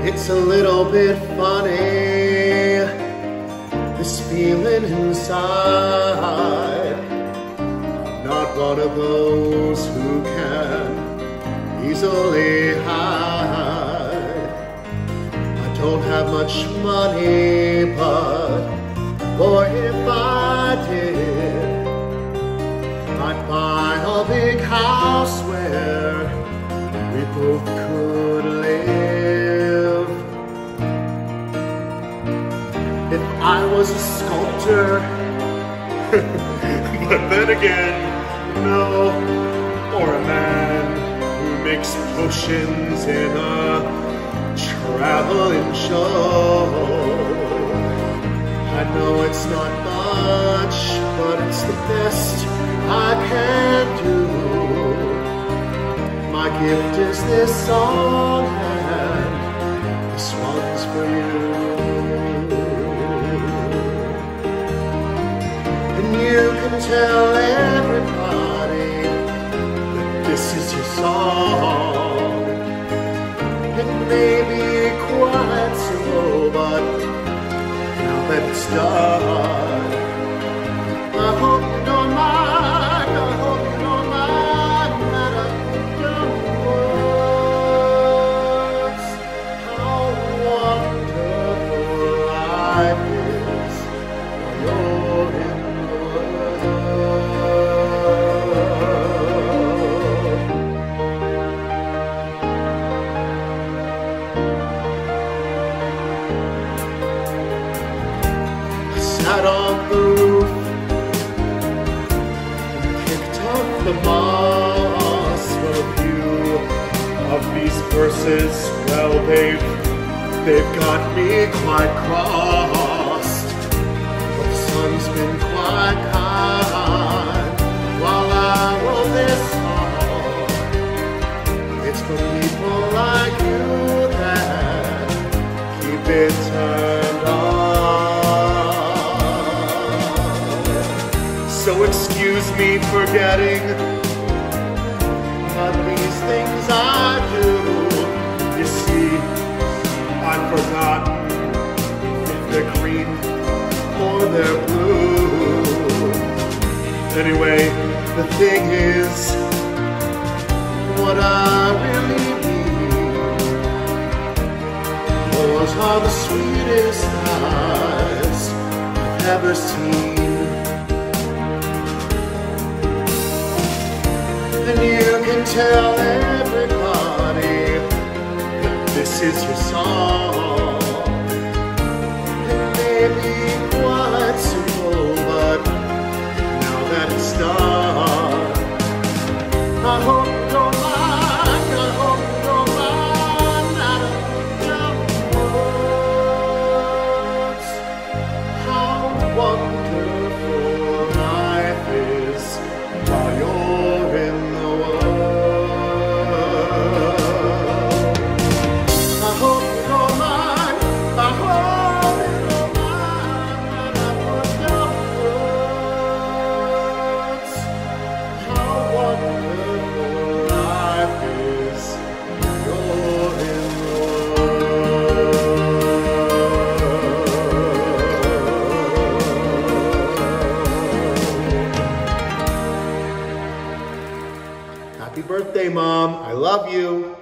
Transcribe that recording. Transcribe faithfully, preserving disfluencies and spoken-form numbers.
It's a little bit funny, this feeling inside. I'm not one of those who can easily hide. I don't have much money, but boy, if I did, I'd buy a big house where we both could live. If I was a sculptor, but then again, no, or a man who makes potions in a traveling show. I know it's not much, but it's the best I can do. My gift is this song, and this one's for you. And you can tell everybody that this is your song. It may be quite slow, but now that it's done, I hope you don't mind, I hope you don't mind that I put down words how wonderful life is when you're in the world. I sat on the roof, the moss, for a few of these verses, well, they've, they've got me quite crossed. But the sun's been quite kind while I wrote this song. It's for people like you that keep it turned on. So excuse me for getting, but these things I do, you see, I've forgotten if they're green or they're blue. Anyway, the thing is, what I really need, those are the sweetest eyes I've ever seen. And you can tell everybody that this is your song. It may be quite simple, but now that it's done, I hope you don't mind, I hope you don't mind that I put down words how wonderful life is while you're in the world. I hope you don't mind, I hope you don't mind that I put down words how wonderful life is when you're in the world. Happy birthday, Mom. I love you.